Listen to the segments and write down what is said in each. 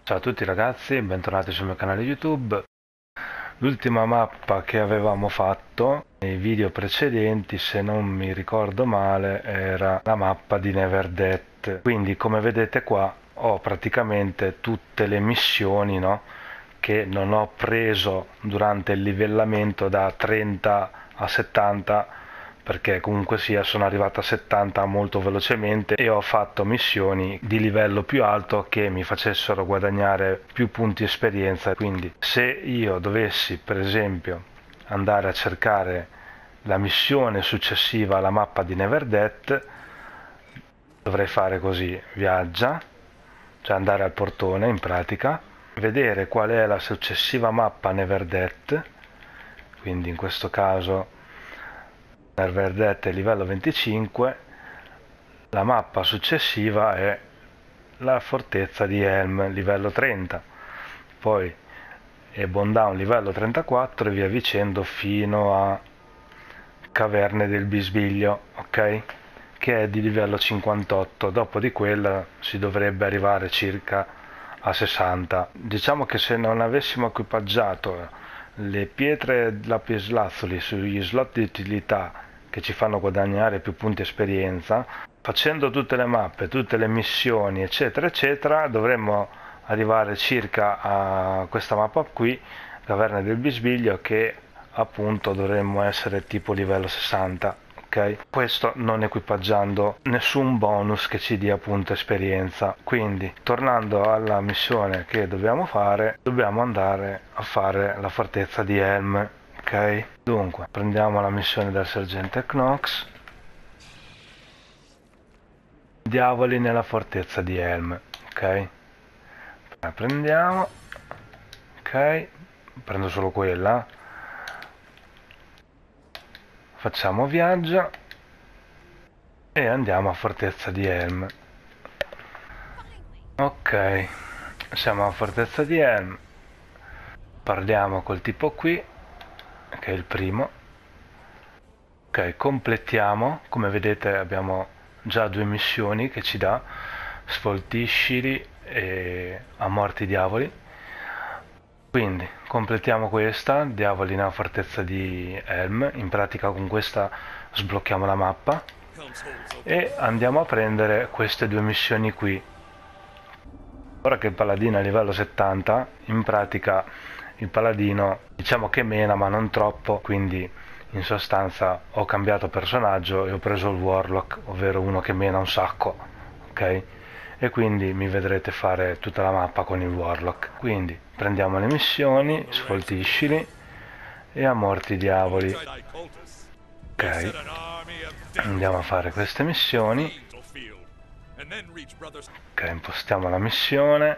Ciao a tutti ragazzi, bentornati sul mio canale YouTube. L'ultima mappa che avevamo fatto nei video precedenti, se non mi ricordo male, era la mappa di Neverdeath. Quindi come vedete qua ho praticamente tutte le missioni, no, che non ho preso durante il livellamento da 30 a 70, perché comunque sia sono arrivato a 70 molto velocemente e ho fatto missioni di livello più alto che mi facessero guadagnare più punti esperienza. Quindi se io dovessi per esempio andare a cercare la missione successiva alla mappa di Neverdeath, dovrei fare così: viaggia, cioè andare al portone in pratica, vedere qual è la successiva mappa Neverdeath, quindi in questo caso Neverdeath è livello 25, la mappa successiva è la fortezza di Helm livello 30, poi Ebon Down livello 34 e via dicendo fino a Caverne del Bisbiglio, ok? Che è di livello 58. Dopo di quella si dovrebbe arrivare circa a 60. Diciamo che se non avessimo equipaggiato le pietre lapislazzuli sugli slot di utilità che ci fanno guadagnare più punti esperienza, facendo tutte le mappe, tutte le missioni eccetera eccetera, dovremmo arrivare circa a questa mappa qui, Caverne del Bisbiglio, che appunto dovremmo essere tipo livello 60, ok? Questo non equipaggiando nessun bonus che ci dia appunto esperienza. Quindi tornando alla missione che dobbiamo fare, dobbiamo andare a fare la fortezza di Helm, ok? Dunque prendiamo la missione del sergente Knox, diavoli nella fortezza di Helm, ok? La prendiamo, ok, prendo solo quella, facciamo viaggio e andiamo a fortezza di Helm. Ok, siamo a fortezza di Helm, parliamo col tipo qui che è il primo. Ok, completiamo, come vedete abbiamo già due missioni che ci dà: sfoltiscili e a morti diavoli. Quindi completiamo questa, diavoli nella fortezza di Helm. In pratica con questa sblocchiamo la mappa e andiamo a prendere queste due missioni qui. Ora che il paladino è a livello 70, in pratica il paladino diciamo che mena ma non troppo, quindi in sostanza ho cambiato personaggio e ho preso il warlock, ovvero uno che mena un sacco, ok? E quindi mi vedrete fare tutta la mappa con il warlock. Quindi prendiamo le missioni, sfoltiscili e a morti diavoli. Ok, andiamo a fare queste missioni. Ok, impostiamo la missione.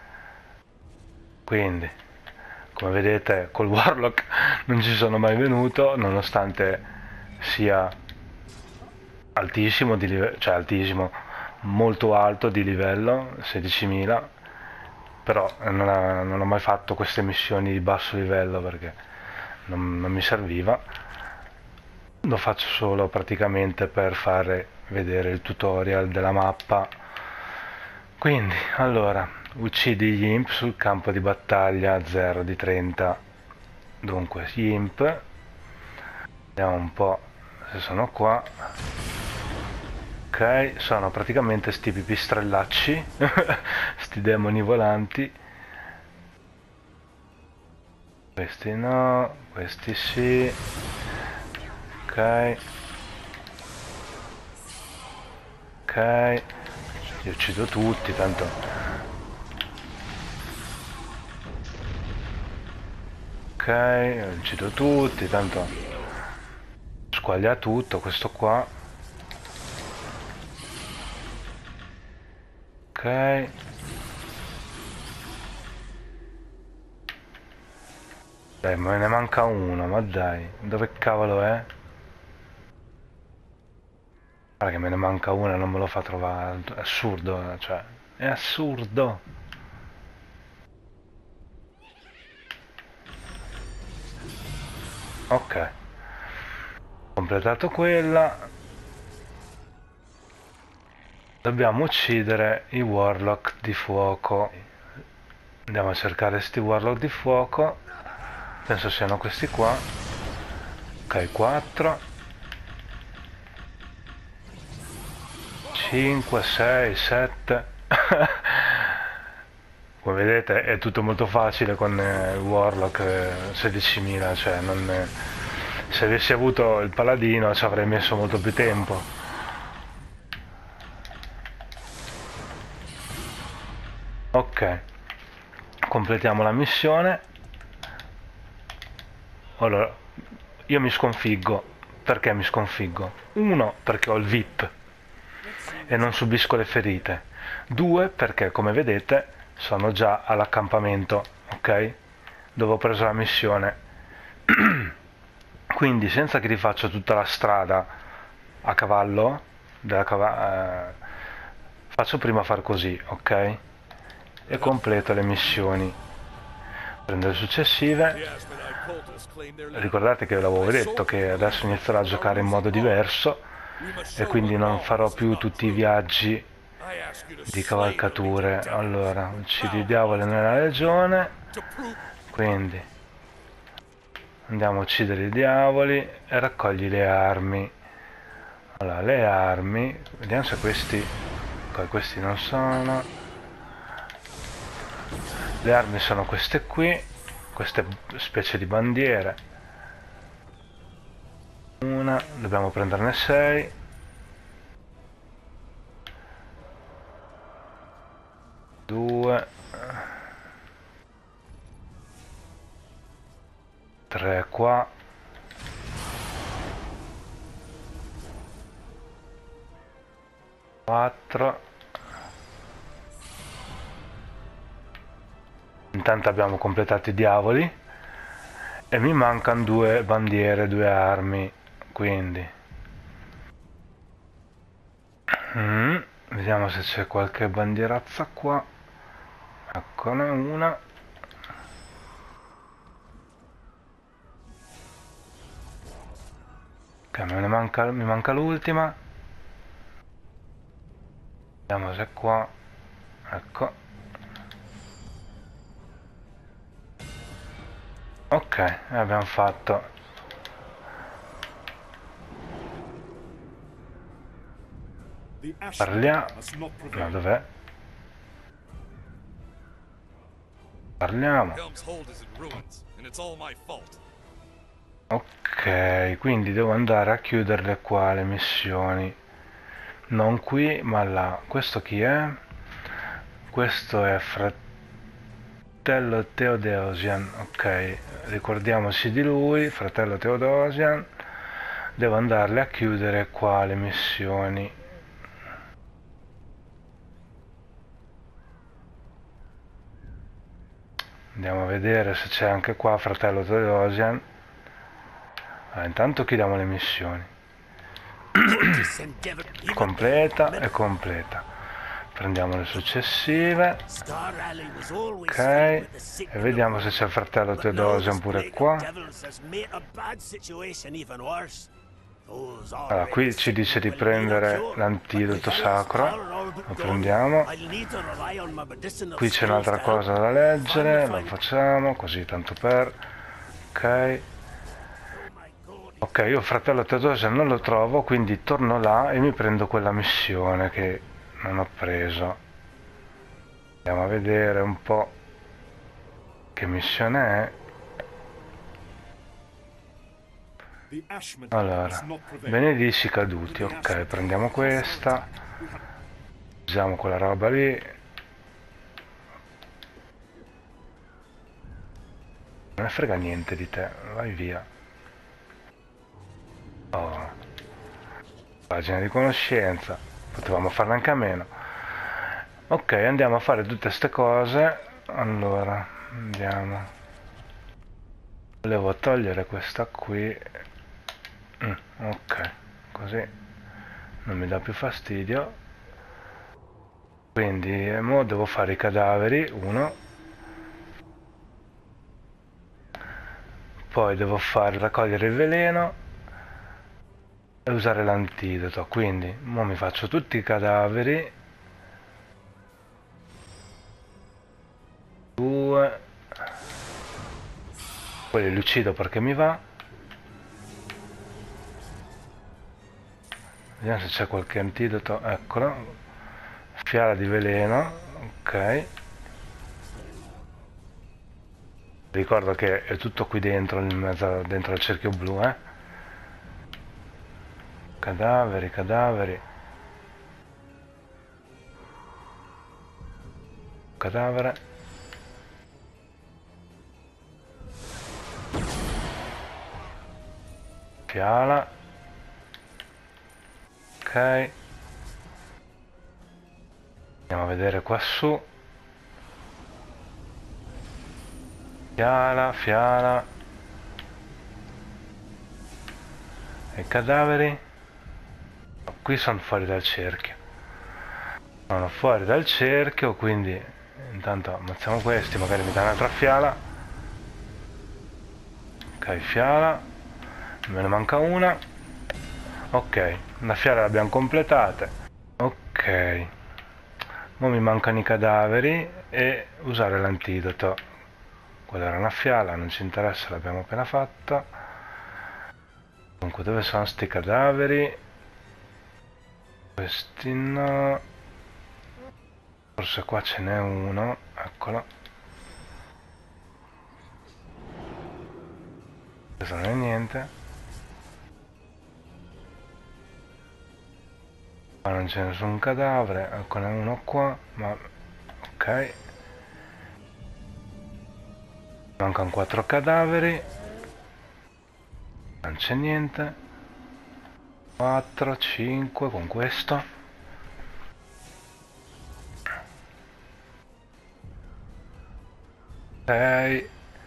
Quindi come vedete col warlock non ci sono mai venuto, nonostante sia altissimo di livello, cioè altissimo, molto alto di livello, 16.000, però non ho mai fatto queste missioni di basso livello perché non mi serviva. Lo faccio solo praticamente per fare vedere il tutorial della mappa. Quindi allora uccidi gli imp sul campo di battaglia 0 di 30. Dunque gli imp, vediamo un po' se sono qua. Ok, sono praticamente sti pipistrellacci sti demoni volanti. Questi no, questi sì. Ok, ok, li uccido tutti tanto. Ok, li uccido tutti tanto, squaglia tutto questo qua. Ok, dai, me ne manca uno, ma dai, dove cavolo è? Guarda che me ne manca una e non me lo fa trovare, è assurdo, cioè, è assurdo. Ok, completato quella, dobbiamo uccidere i warlock di fuoco. Andiamo a cercare sti warlock di fuoco. Penso siano questi qua. Ok, 4 5 6 7 come vedete è tutto molto facile con il warlock 16.000, cioè non, se avessi avuto il paladino ci avrei messo molto più tempo. Ok, completiamo la missione. Allora, io mi sconfiggo. Perché mi sconfiggo? Uno, perché ho il VIP e non subisco le ferite. Due, perché come vedete sono già all'accampamento, ok? Dove ho preso la missione. Quindi senza che rifaccia tutta la strada a cavallo, faccio prima far così, ok? E completo le missioni. Prendo le successive. Ricordate che ve l'avevo detto che adesso inizierò a giocare in modo diverso e quindi non farò più tutti i viaggi di cavalcature. Allora, uccidi i diavoli nella legione, quindi andiamo a uccidere i diavoli e raccogli le armi. Allora, le armi, vediamo se questi, ok, questi non sono. Le armi sono queste qui, queste specie di bandiere. Una, dobbiamo prenderne 6. Due, 3 qua. 4. Intanto abbiamo completato i diavoli e mi mancano 2 bandiere, 2 armi, quindi vediamo se c'è qualche bandierazza qua. Eccone una. Ok, mi manca l'ultima. Vediamo se è qua. Ecco. Ok, abbiamo fatto. Parliamo. No, dov'è? Parliamo. Ok, quindi devo andare a chiuderle qua le missioni. Non qui, ma là. Questo chi è? Questo è fratello Theodosian. Ok, ricordiamoci di lui, fratello Theodosian. Devo andarle a chiudere qua le missioni. Andiamo a vedere se c'è anche qua fratello Theodosian. Allora, intanto chiudiamo le missioni. Completa e completa. Prendiamo le successive. Ok, e vediamo se c'è il fratello Theodosian pure qua. Allora, qui ci dice di prendere l'antidoto sacro, lo prendiamo. Qui c'è un'altra cosa da leggere, lo facciamo così tanto per. Ok. Ok, io il fratello Theodosian non lo trovo, quindi torno là e mi prendo quella missione che non ho preso. Andiamo a vedere un po' che missione è. Allora, benedici i caduti, ok, prendiamo questa, usiamo quella roba lì. Non ne frega niente di te, vai via. Oh, pagina di conoscenza, potevamo farne anche a meno. Ok, andiamo a fare tutte queste cose. Allora, andiamo. Volevo togliere questa qui. Ok, così non mi dà più fastidio. Quindi mo devo fare i cadaveri, uno. Poi devo fare raccogliere il veleno e usare l'antidoto. Quindi mo mi faccio tutti i cadaveri. 2. Quelli li uccido perché mi va. Vediamo se c'è qualche antidoto. Eccolo. Fiala di veleno. Ok. Ricordo che è tutto qui dentro, in mezzo, dentro al cerchio blu, Cadaveri, cadaveri. Cadavere. Fiala. Ok. Andiamo a vedere qua su. Fiala, fiala. E cadaveri? Qui sono fuori dal cerchio. Sono fuori dal cerchio, quindi intanto ammazziamo questi, magari mi dà un'altra fiala. Ok, fiala. Me ne manca una. Ok, una fiala l'abbiamo completata. Ok. Ora mi mancano i cadaveri e usare l'antidoto. Quella era una fiala, non ci interessa, l'abbiamo appena fatta. Comunque dove sono sti cadaveri? Questi no. Forse qua ce n'è uno, eccolo. Questo non è niente. Qua non c'è nessun cadavere, eccone uno qua, ma ok. Mancano 4 cadaveri. Non c'è niente. 4, 5 con questo. 6.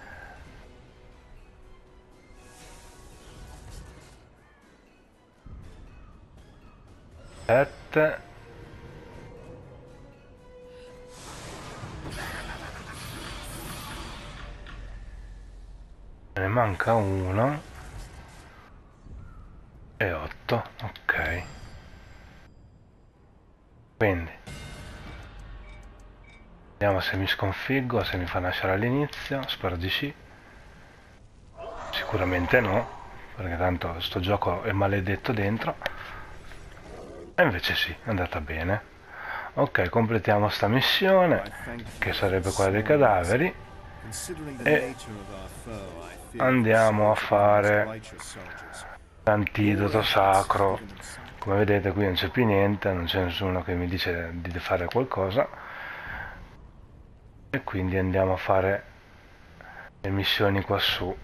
7. Ne manca uno. E 8. Ok. Quindi vediamo se mi sconfiggo, se mi fa nascere all'inizio. Spero di sì. Sicuramente no, perché tanto sto gioco è maledetto dentro. E invece sì, è andata bene. Ok, completiamo sta missione, che sarebbe quella dei cadaveri, e andiamo a fare l'antidoto sacro. Come vedete qui non c'è più niente, non c'è nessuno che mi dice di fare qualcosa, e quindi andiamo a fare le missioni qua su.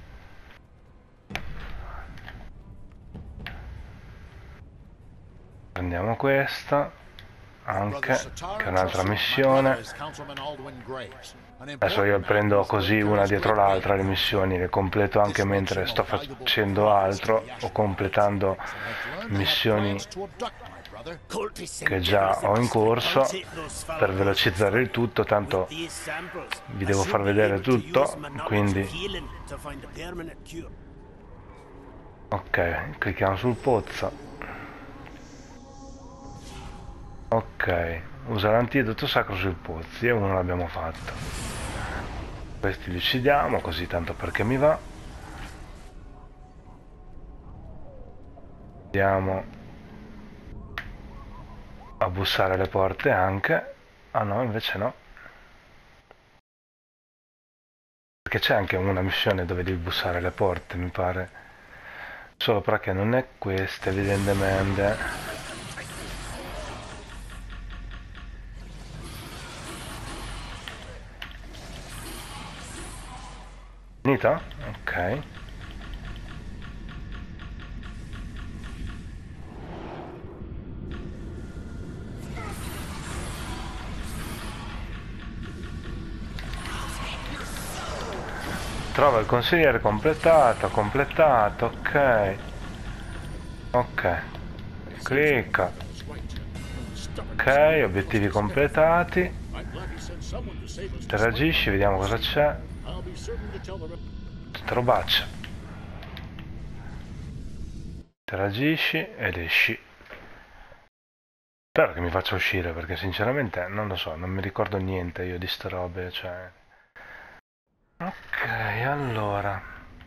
Prendiamo questa anche, che è un'altra missione. Adesso io prendo così una dietro l'altra le missioni, le completo anche mentre sto facendo altro o completando missioni che già ho in corso, per velocizzare il tutto, tanto vi devo far vedere tutto, quindi ok, clicchiamo sul pozzo. Ok, usa l'antidoto sacro sui pozzi e uno l'abbiamo fatto. Questi li uccidiamo così tanto perché mi va. Andiamo a bussare le porte anche. Ah no, invece no. Perché c'è anche una missione dove devi bussare le porte, mi pare. Solo perché non è questa, evidentemente. Finito? Ok. Trova il consigliere completato, ok. Ok. Clicca. Ok, obiettivi completati. Interagisci, vediamo cosa c'è. Robaccia. Interagisci ed esci. Spero che mi faccia uscire, perché sinceramente non lo so, non mi ricordo niente io di ste robe, cioè... Ok, allora...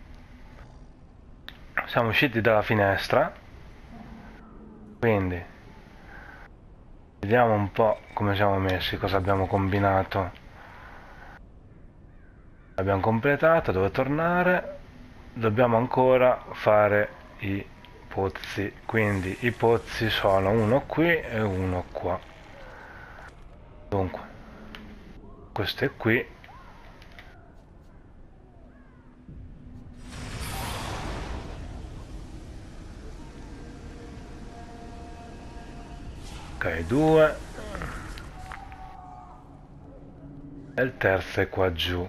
Siamo usciti dalla finestra, quindi... Vediamo un po' come siamo messi, cosa abbiamo combinato. Abbiamo completato, devo tornare. Dobbiamo ancora fare i pozzi, quindi i pozzi sono uno qui e uno qua. Dunque, questo è qui. Ok, due. E il terzo è qua giù.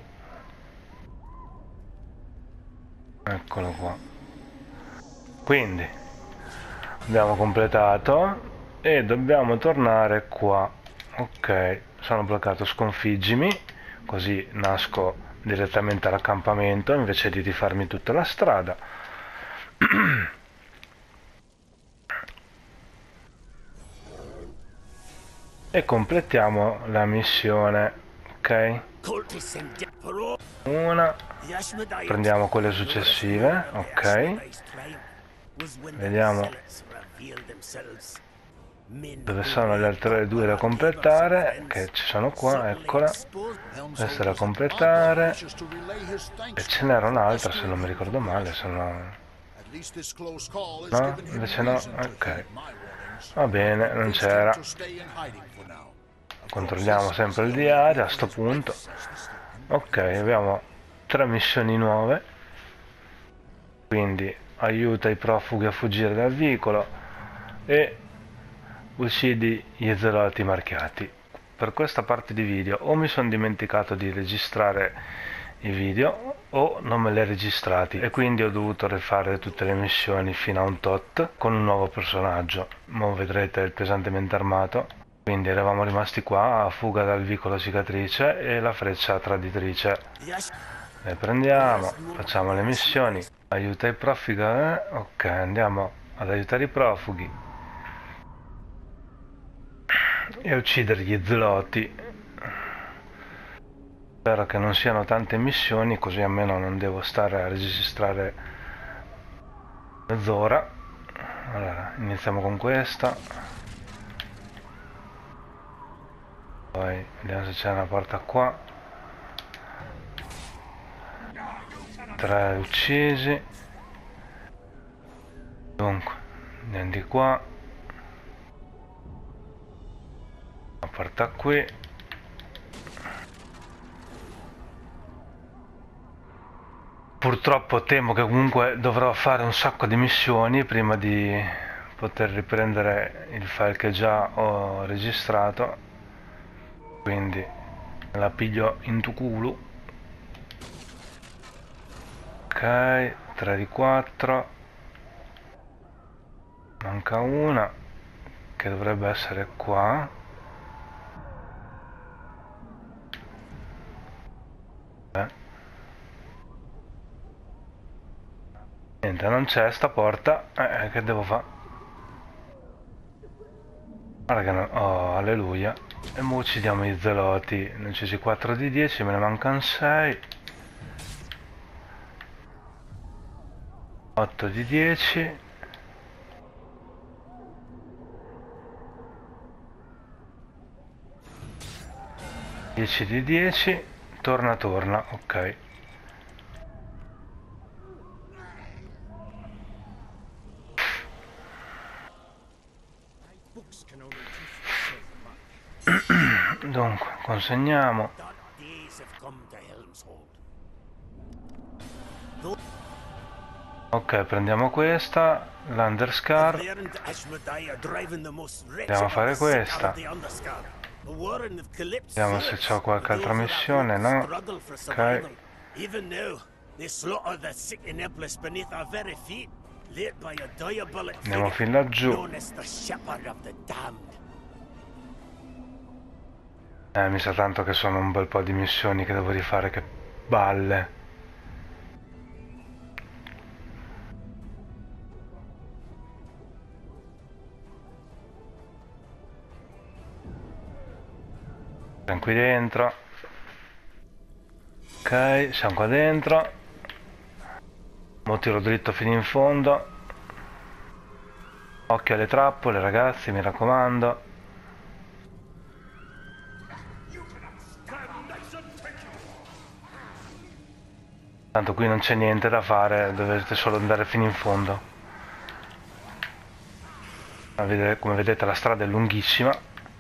Eccolo qua. Quindi abbiamo completato e dobbiamo tornare qua. Ok, sono bloccato, sconfiggimi, così nasco direttamente all'accampamento invece di rifarmi tutta la strada. E completiamo la missione. Ok, una, prendiamo quelle successive. Ok, vediamo dove sono le altre due da completare, che ci sono qua. Eccola, questa da completare, e ce n'era un'altra se non mi ricordo male, se no... No, invece no. Ok, va bene, non c'era. Controlliamo sempre il diario a sto punto. Ok, abbiamo 3 missioni nuove, quindi aiuta i profughi a fuggire dal vicolo e uccidi gli zeloti marchiati. Per questa parte di video o mi sono dimenticato di registrare i video o non me li ho registrati e quindi ho dovuto rifare tutte le missioni fino a un tot con un nuovo personaggio. Mo vedrete il pesantemente armato. Quindi eravamo rimasti qua a fuga dal vicolo cicatrice e la freccia traditrice. Le prendiamo, facciamo le missioni. Aiuta i profughi, ok, andiamo ad aiutare i profughi e uccidere gli zeloti. Spero che non siano tante missioni, così almeno non devo stare a registrare mezz'ora. Allora, iniziamo con questa. Poi vediamo se c'è una porta qua. 3 uccisi. Dunque, andiamo di qua. La porta qui. Purtroppo temo che comunque dovrò fare un sacco di missioni prima di poter riprendere il file che già ho registrato, quindi me la piglio in tu culo. Ok, 3 di 4, manca una che dovrebbe essere qua. Niente, non c'è sta porta, che devo fare? Guarda che no, oh, alleluia. E mo uccidiamo i zeloti, ne ho uccisi 4 di 10, me ne mancano 6. 8 di 10. Dieci di 10. Torna, ok. Dunque, consegniamo. Ok, prendiamo questa, l'Underscar. Andiamo a fare questa. Vediamo se c'ho qualche altra missione, no? Ok. Andiamo fin laggiù. Mi sa tanto che sono un bel po' di missioni che devo rifare, che balle. Siamo qui dentro. Ok, siamo qua dentro. Mo tiro dritto fino in fondo. Occhio alle trappole, ragazzi, mi raccomando. Tanto qui non c'è niente da fare, dovete solo andare fino in fondo. Come vedete la strada è lunghissima.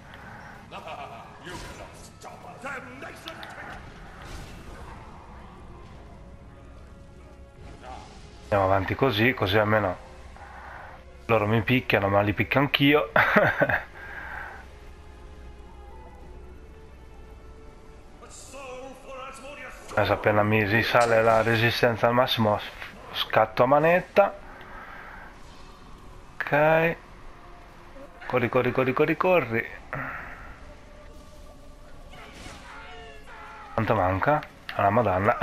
Andiamo avanti così, così almeno loro mi picchiano, ma li picchio anch'io. Adesso appena mi risale la resistenza al massimo scatto a manetta. Ok. Corri, corri, corri, corri, corri. Quanto manca? Alla madonna.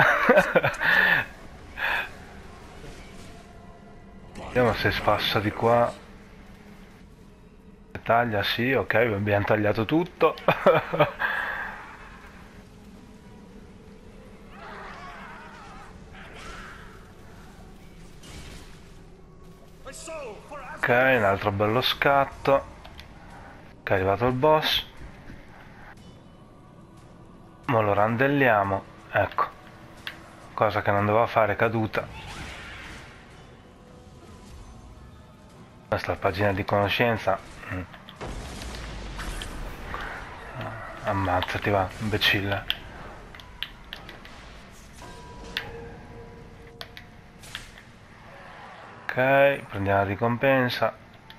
Vediamo se spassa di qua. Taglia, sì, ok, abbiamo tagliato tutto. Ok, un altro bello scatto. Ok, è arrivato il boss. Ora lo randelliamo. Ecco. Cosa che non doveva fare, caduta. Questa è la pagina di conoscenza. Ammazzati, va, imbecille. Ok, prendiamo la ricompensa.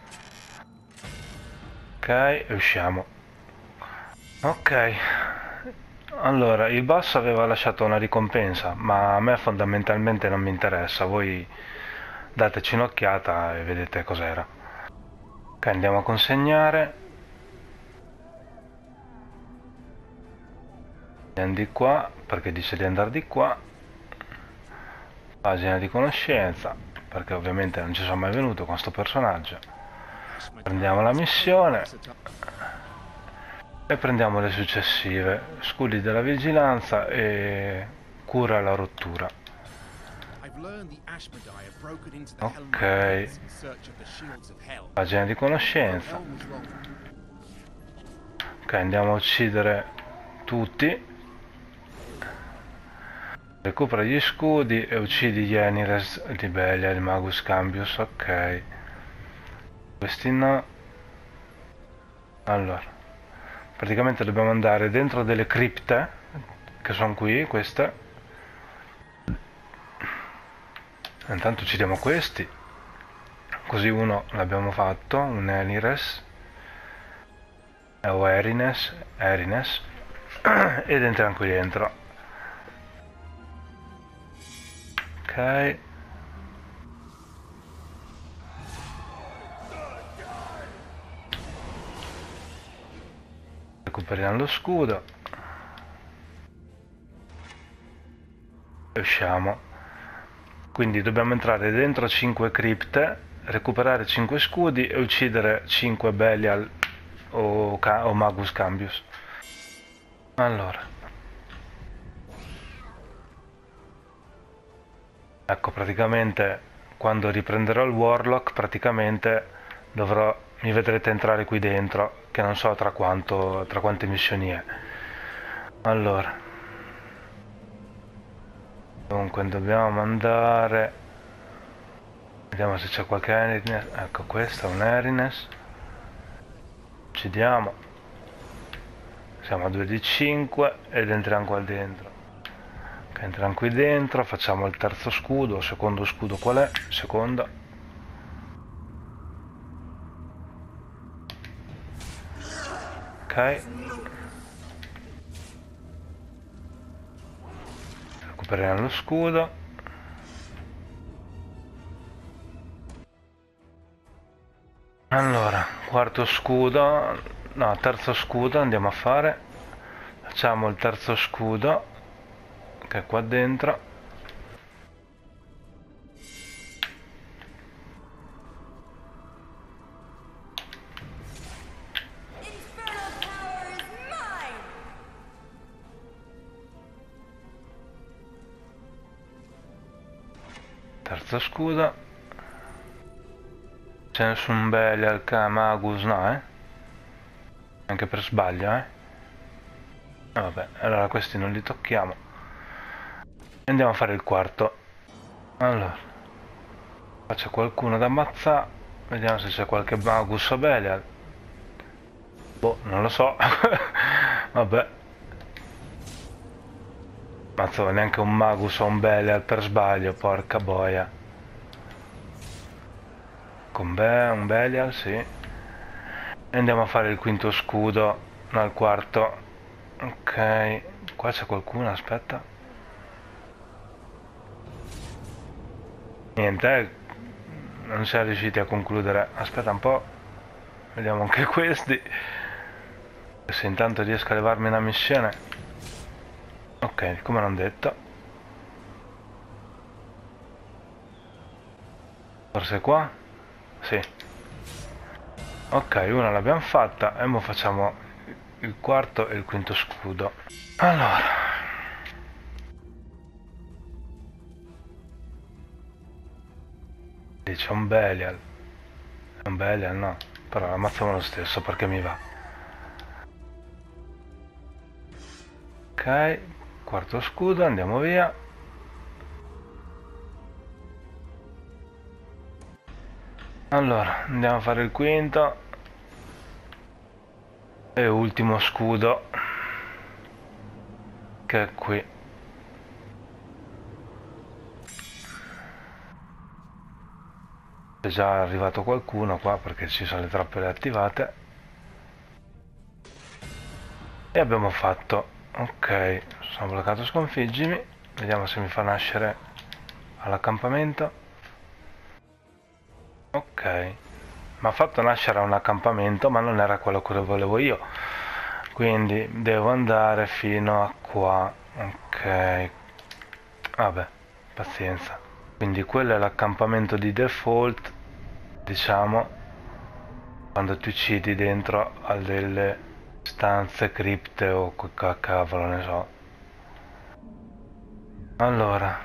Ok, e usciamo. Ok. Allora, il boss aveva lasciato una ricompensa, ma a me fondamentalmente non mi interessa. Voi dateci un'occhiata e vedete cos'era. Ok, andiamo a consegnare. Andiamo di qua, perché dice di andare di qua. Pagina di conoscenza, perché ovviamente non ci sono mai venuto con sto personaggio. Prendiamo la missione e prendiamo le successive. Scudi della vigilanza e cura la rottura. Ok, pagina di conoscenza. Ok, andiamo a uccidere tutti. Recupera gli scudi e uccidi gli Enires di Belia e il Magus Cambius. Ok, questi no. Allora, praticamente dobbiamo andare dentro delle cripte che sono qui, queste. Intanto uccidiamo questi, così uno l'abbiamo fatto, un Enires o Erines ed entriamo qui dentro. Ok, recuperiamo lo scudo e usciamo. Quindi dobbiamo entrare dentro 5 cripte, recuperare 5 scudi e uccidere 5 Belial o Magus Cambius. Allora, ecco, praticamente quando riprenderò il Warlock praticamente mi vedrete entrare qui dentro, che non so tra quante missioni è. Allora, dunque dobbiamo andare, vediamo se c'è qualche Erines. Ecco, questo è un Erines. Uccidiamo, siamo a 2 di 5 ed entriamo qua dentro. Ok, entriamo qui dentro, facciamo il terzo scudo, secondo scudo qual è? Secondo. Ok, recuperiamo lo scudo. Allora, quarto scudo, no, terzo scudo andiamo a fare. Facciamo il terzo scudo, che è qua dentro. Terzo scudo. C'è nessun Belial, Magus, no, eh? Anche per sbaglio, eh? Vabbè, allora questi non li tocchiamo. Andiamo a fare il quarto. Allora, qua c'è qualcuno da ammazzare. Vediamo se c'è qualche Magus o Belial. Boh, non lo so. Vabbè. Mazzo, neanche un Magus o un Belial per sbaglio, porca boia. Con un Belial, sì. E andiamo a fare il quinto scudo. No, il quarto. Ok. Qua c'è qualcuno, aspetta. Niente, non siamo riusciti a concludere. Aspetta un po'. Vediamo anche questi. Se intanto riesco a levarmi una missione. Ok, come non detto. Forse qua? Sì. Ok, una l'abbiamo fatta e ora facciamo il quarto e il quinto scudo. Allora. Lì c'è un Belial. È un Belial, no. Però ammazziamo lo stesso perché mi va. Ok, quarto scudo, andiamo via. Allora, andiamo a fare il quinto e ultimo scudo, che è qui. È già arrivato qualcuno qua perché ci sono le trappole attivate. E abbiamo fatto. Ok, sono bloccato, sconfiggimi. Vediamo se mi fa nascere all'accampamento. Ok, mi ha fatto nascere a un accampamento, ma non era quello che volevo io, quindi devo andare fino a qua. Ok, vabbè, pazienza. Quindi quello è l'accampamento di default, diciamo, quando ti uccidi dentro a delle stanze cripte o che cavolo ne so. Allora,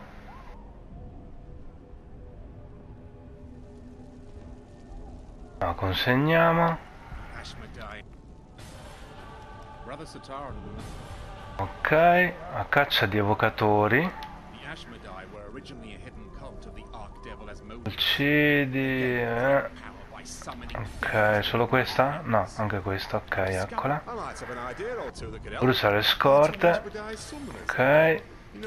consegniamo. Ok, a caccia di evocatori. Uccidi. Ok, solo questa? No, anche questa, ok, eccola. Brucia le scorte. Ok.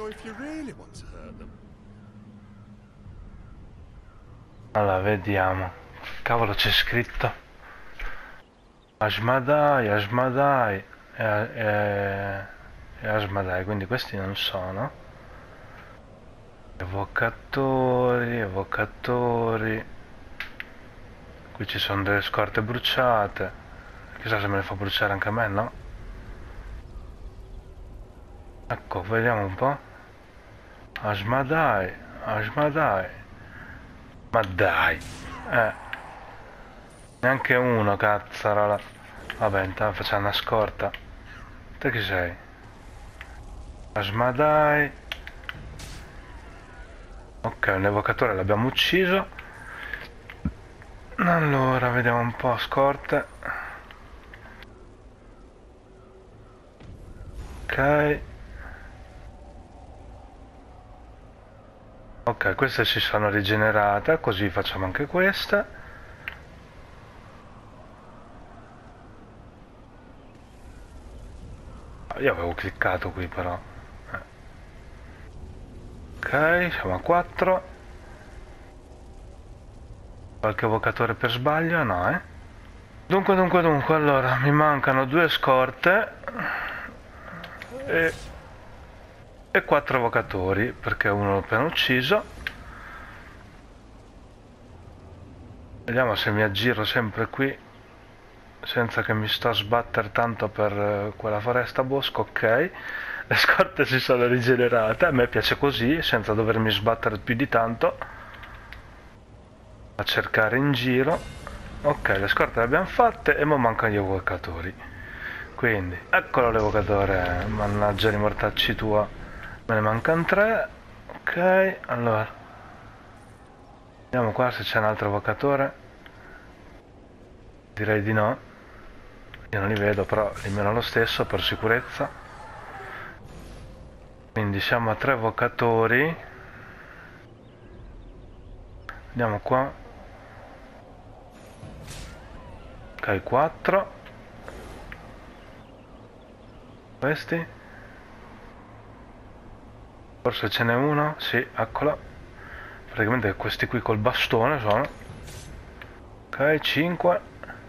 Allora, vediamo. Cavolo, c'è scritto Ashmadai, Ashmadai e Ashmadai, quindi questi non sono. Evocatori, evocatori. Qui ci sono delle scorte bruciate. Chissà se me le fa bruciare anche a me, no? Ecco, vediamo un po'. Ashmadai, Ashmadai. Ma dai. Neanche uno, cazzarola. Vabbè, intanto facciamo una scorta. Te chi sei? Ashmadai. Ok, un evocatore l'abbiamo ucciso. Allora, vediamo un po', scorte. Ok. Ok, queste si sono rigenerate, così facciamo anche queste. Io avevo cliccato qui però. Ok, siamo a 4. Qualche evocatore per sbaglio? No, eh? Dunque, allora, mi mancano 2 scorte e 4 evocatori, perché uno l'ho appena ucciso. Vediamo se mi aggiro sempre qui, senza che mi sto a sbattere tanto per quella foresta bosco. Ok, le scorte si sono rigenerate, a me piace così, senza dovermi sbattere più di tanto a cercare in giro. Ok, le scorte le abbiamo fatte e ora mancano gli evocatori, quindi eccolo l'evocatore. Mannaggia, i mortacci tua, me ne mancano 3. Ok, allora Vediamo qua se c'è un altro evocatore. Direi di no. Io non li vedo, però li meno lo stesso per sicurezza. Quindi siamo a 3 evocatori. Andiamo qua. Ok, 4. Questi. Forse ce n'è uno. Sì, eccolo. Praticamente questi qui col bastone sono. Ok, 5.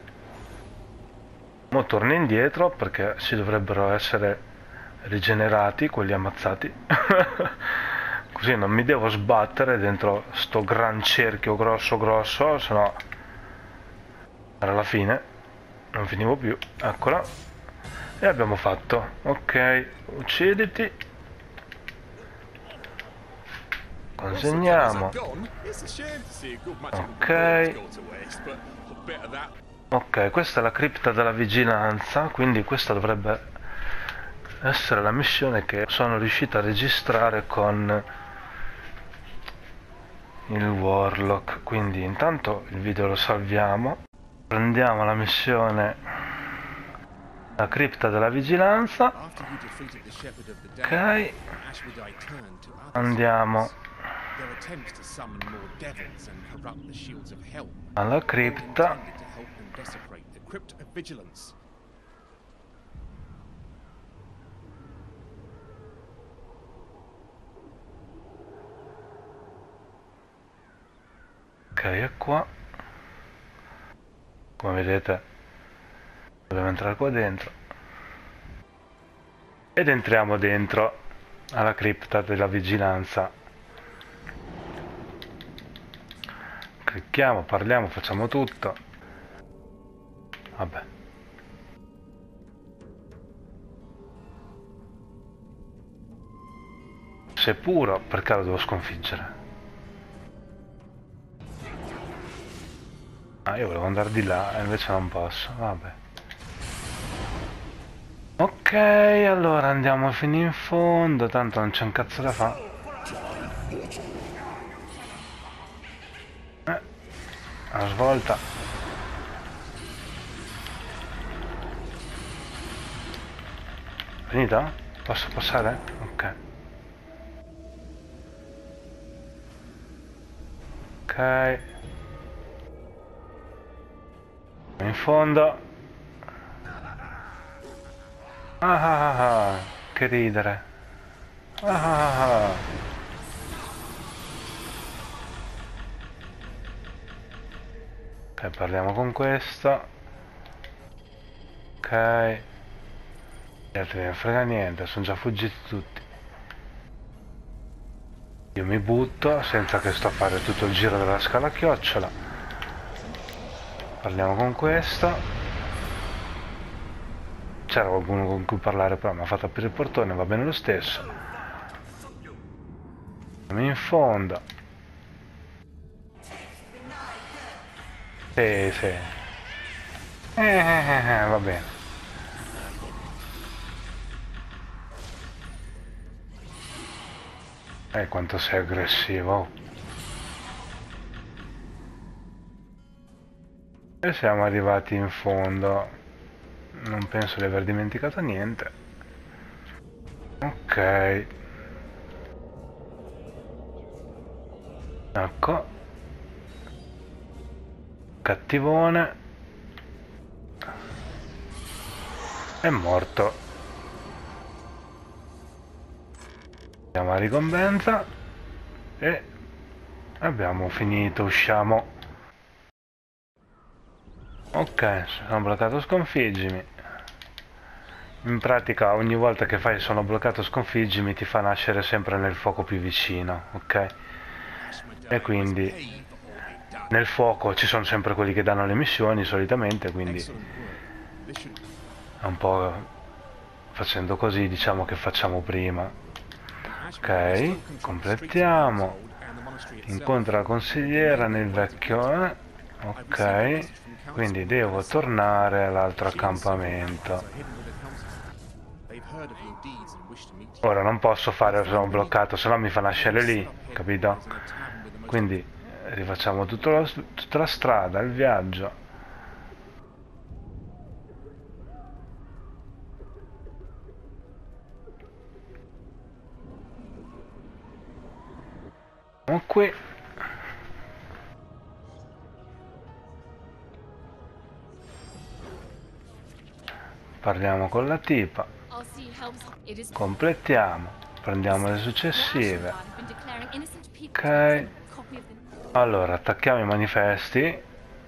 Mo torno indietro perché si dovrebbero essere rigenerati quelli ammazzati. Così non mi devo sbattere dentro sto gran cerchio grosso, se no era la fine, non finivo più. Eccola. E abbiamo fatto. Ok, ucciditi. Consegniamo. Ok. Ok, questa è la cripta della vigilanza, quindi questa dovrebbe essere la missione che sono riuscito a registrare con il Warlock. Quindi intanto il video lo salviamo, prendiamo la missione, la cripta della vigilanza. Ok, andiamo alla cripta. Ok, è qua. Come vedete dobbiamo entrare qua dentro ed entriamo dentro alla cripta della vigilanza. Clicchiamo, parliamo, facciamo tutto. Vabbè. Se è puro, perché lo devo sconfiggere? Ah, io volevo andare di là e invece non posso. Vabbè. Ok, allora andiamo fino in fondo, tanto non c'è un cazzo da fare. La svolta. Finito? Posso passare? Ok. Ok. In fondo. Ah, che ridere. Ah. Ok, parliamo con questo. Ok. Gli altri non frega niente, sono già fuggiti tutti. Io mi butto senza che sto a fare tutto il giro della scala a chiocciola. Parliamo con questo. C'era qualcuno con cui parlare, però mi ha fatto aprire il portone, va bene lo stesso. Andiamo in fondo. Sì. Va bene. Quanto sei aggressivo. E siamo arrivati in fondo. Non penso di aver dimenticato niente. Ok. Ecco. Cattivone. È morto. Andiamo a ricompensa. E abbiamo finito, usciamo. Ok, sono bloccato, sconfiggimi. In pratica ogni volta che fai sono bloccato, sconfiggimi ti fa nascere sempre nel fuoco più vicino, ok? E quindi nel fuoco ci sono sempre quelli che danno le missioni solitamente, quindi è un po' facendo così, diciamo che facciamo prima. Ok, completiamo. Incontra la consigliera nel vecchio. Ok, quindi devo tornare all'altro accampamento. Ora non posso fare, sono bloccato, se no mi fa nascere lì, capito? Quindi rifacciamo tutta la strada, il viaggio. Siamo qui. Parliamo con la tipa, completiamo, prendiamo le successive. Ok, allora attacchiamo i manifesti.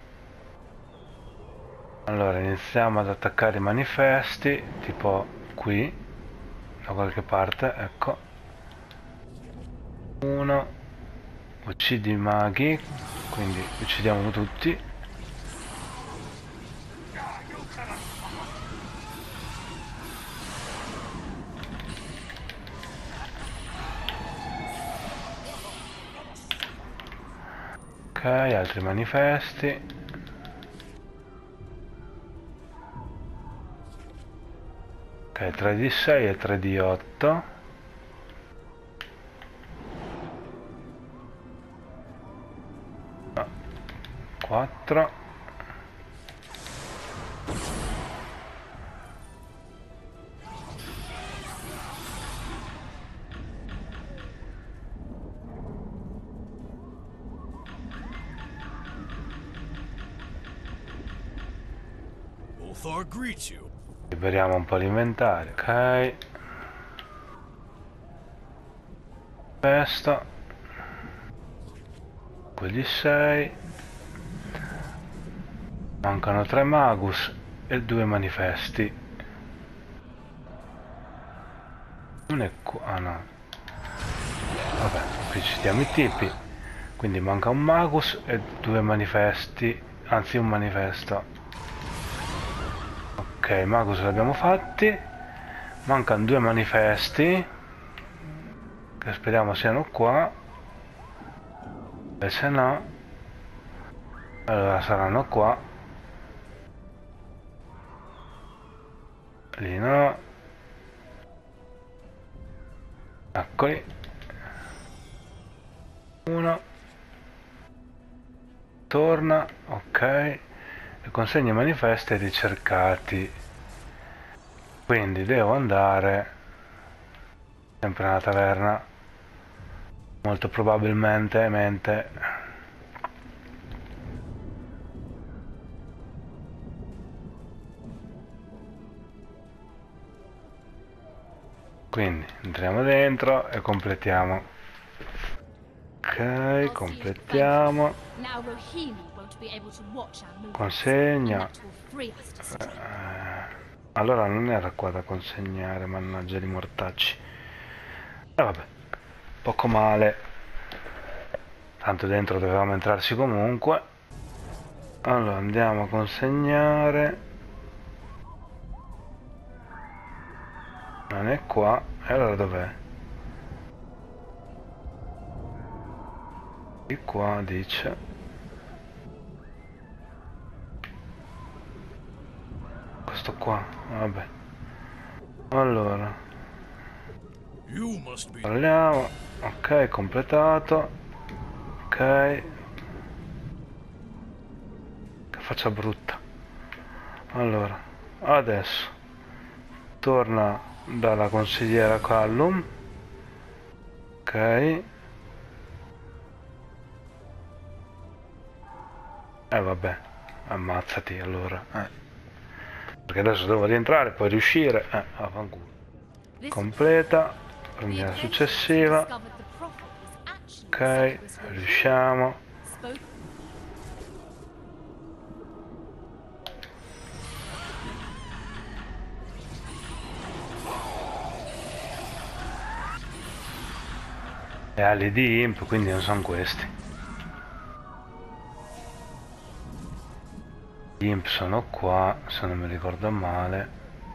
Allora iniziamo ad attaccare i manifesti, tipo qui, da qualche parte, ecco. Uno, uccidi i maghi, quindi uccidiamo tutti. Ok, altri manifesti. Ok, 3 di 6 e 3 di 8. No, 4. Liberiamo un po' l'inventario, ok. Questo. Quelli 6. Mancano 3 magus e 2 manifesti. Non è qua, ah no. Vabbè, qui ci diamo i tipi. Quindi manca un magus e 2 manifesti, anzi un manifesto. Ok, magus l'abbiamo fatti. Mancano 2 manifesti, che speriamo siano qua. E se no, allora saranno qua. Lì no. Eccoli. Uno. Torna, ok. E consegna i manifesti ricercati. Quindi devo andare sempre nella taverna. Molto probabilmente. Quindi entriamo dentro e completiamo. Ok, completiamo. Consegna. Allora non era qua da consegnare, mannaggia di mortacci. Vabbè, poco male. Tanto dentro dovevamo entrarci comunque. Allora andiamo a consegnare. Non è qua. E allora dov'è? Di qua dice. Questo qua, vabbè. Allora parliamo. Ok, completato. Ok. Che faccia brutta. Allora adesso torna dalla consigliera Callum. Ok. Vabbè, ammazzati allora. Perché adesso devo rientrare, poi riuscire. Affanculo. Completa. Prendiamo la successiva. Ok, riusciamo. E ali di imp, quindi non sono questi. Gli imp sono qua, se non mi ricordo male.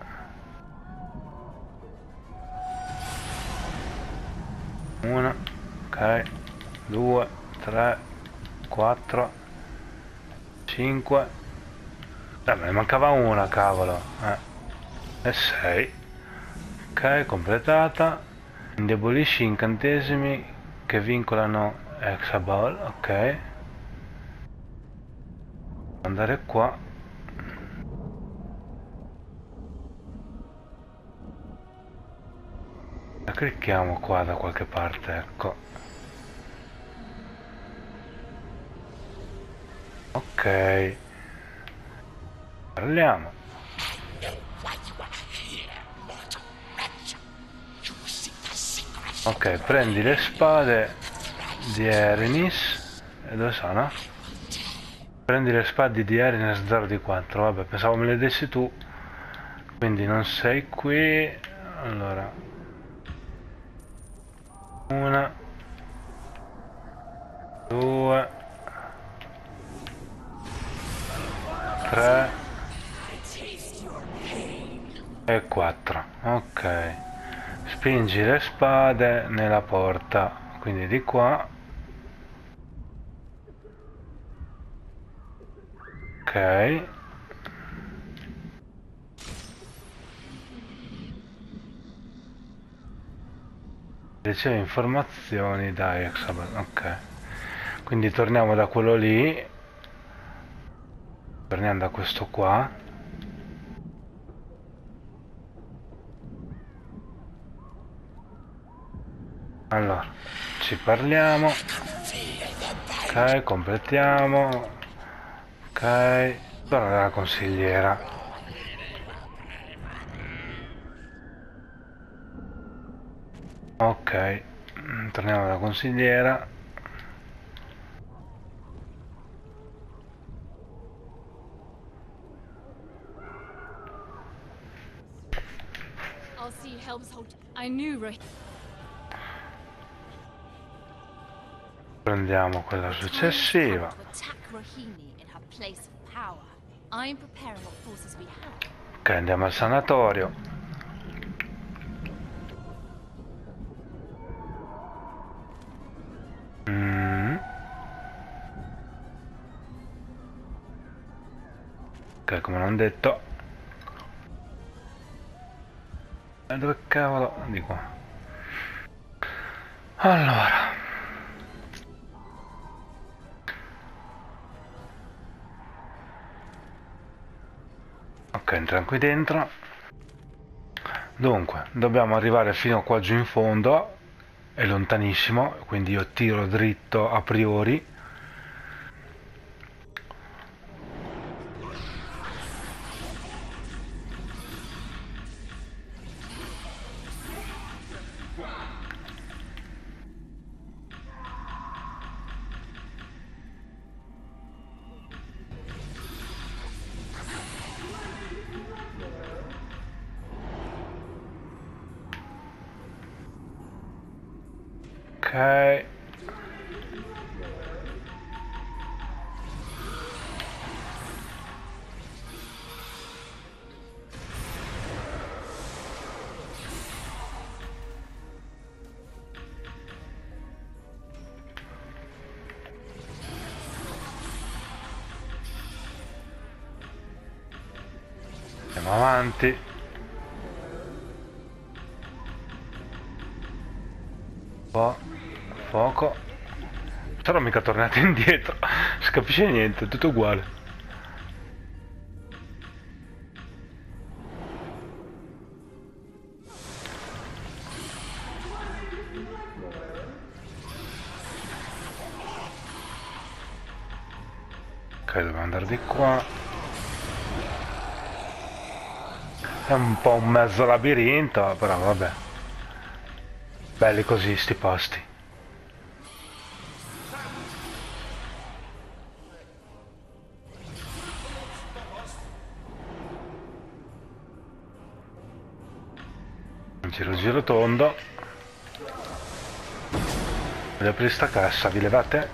Una, ok, 2, 3, 4, 5. Me ne mancava una, cavolo. E 6. Ok, completata. Indebolisci incantesimi che vincolano Hexaball, ok. andare qua. La clicchiamo qua da qualche parte, ecco. Ok. Parliamo. Ok, prendi le spade di Erinis. E dove sono? Prendi le spade di Erinis 0 di 4. Vabbè, pensavo me le dessi tu. Quindi non sei qui. Allora. Una. Due. Tre. E 4. Ok. Spingi le spade nella porta. Quindi di qua. Ok. Riceve informazioni da Exaban. Ok. Quindi torniamo da quello lì. Torniamo da questo qua. Allora, ci parliamo. Ok, completiamo. Ok, torna dalla consigliera. Ok, torniamo dalla consigliera. I'll see Helmsholt. I knew Prendiamo quella successiva. to attack Rohini in her place of power. I'm preparing what forces we have. Ok, andiamo al sanatorio. Ok, come non detto. E dove cavolo? Di qua. Allora. Ok, entriamo qui dentro. Dunque, dobbiamo arrivare fino qua giù in fondo. È lontanissimo, quindi io tiro dritto a priori. Ok. Andiamo avanti. Fuoco. Però mica tornate indietro. Non si capisce niente, è tutto uguale. Ok, dobbiamo andare di qua. È un po' un mezzo labirinto, però vabbè. Belli così sti posti. Un giro tondo. Voglio aprire sta cassa, vi levate?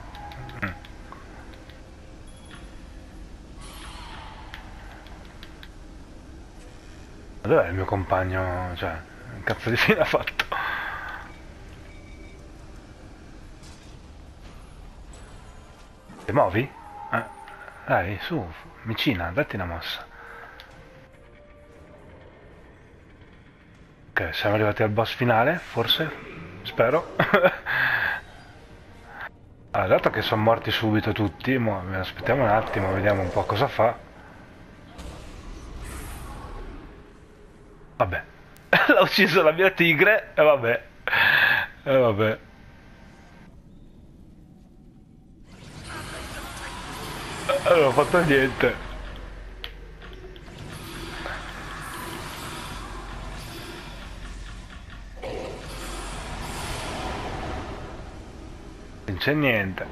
Ma dov'è il mio compagno? Cioè, che cazzo di fine ha fatto? Ti muovi? Dai, su, vicina, datti una mossa. Ok, siamo arrivati al boss finale, forse? Spero. Ok, siamo arrivati al boss finale, forse? Spero. Ok, siamo arrivati al boss finale, forse? Spero. Ok, siamo arrivati al boss finale, forse? Spero. Ok, siamo arrivati al boss finale, forse? Spero. Ok, siamo arrivati al boss finale, forse? Spero. Ok, siamo arrivati al boss finale, forse? Spero. Allora, dato che sono morti subito tutti, aspettiamo un attimo, vediamo un po' cosa fa. Vabbè, l'ha ucciso la mia tigre, e vabbè, e vabbè. Non ho fatto niente. Non c'è niente.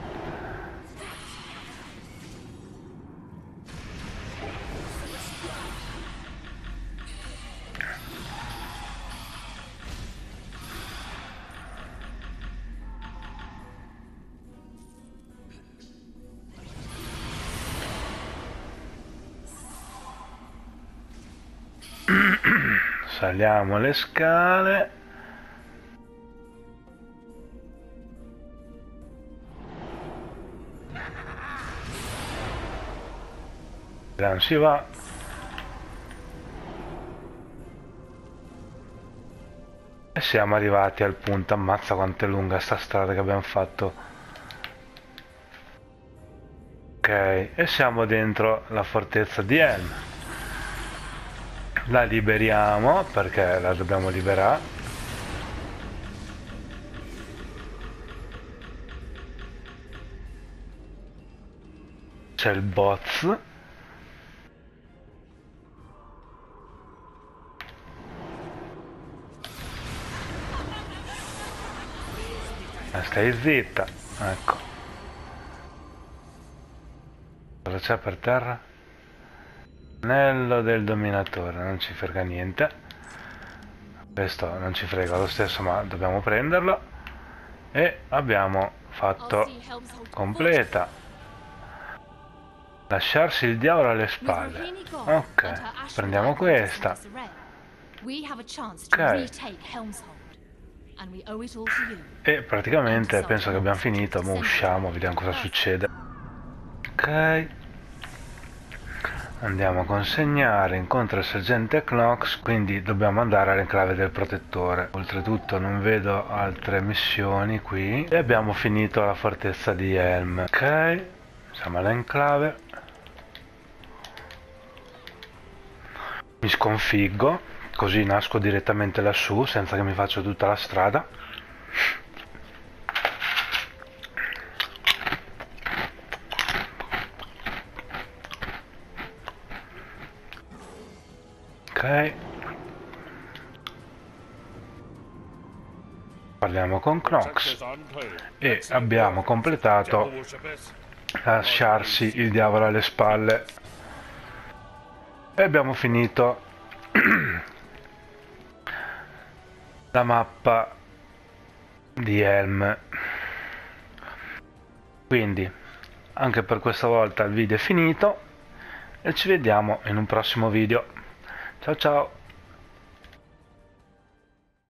Saliamo le scale. Non si va. E siamo arrivati al punto. Ammazza quanto è lunga sta strada che abbiamo fatto. Ok, e siamo dentro la fortezza di Helm. La liberiamo perché la dobbiamo liberare. C'è il boss. Stai zitta, ecco. Cosa c'è per terra? Anello del dominatore, non ci frega niente. Questo non ci frega lo stesso, ma dobbiamo prenderlo. E abbiamo fatto completa. Lasciarsi il diavolo alle spalle. Ok, prendiamo questa. Ok. E praticamente penso che abbiamo finito, ma usciamo, vediamo cosa succede. Ok. Andiamo a consegnare, incontra il sergente Knox, quindi dobbiamo andare all'enclave del protettore. Oltretutto non vedo altre missioni qui. E abbiamo finito la fortezza di Helm. Ok, siamo all'enclave. Mi sconfiggo, così nasco direttamente lassù, senza che mi faccia tutta la strada. Ok, parliamo con Knox e abbiamo completato lasciarsi il diavolo alle spalle e abbiamo finito la mappa di Helm. Quindi anche per questa volta il video è finito e ci vediamo in un prossimo video. Ciao ciao.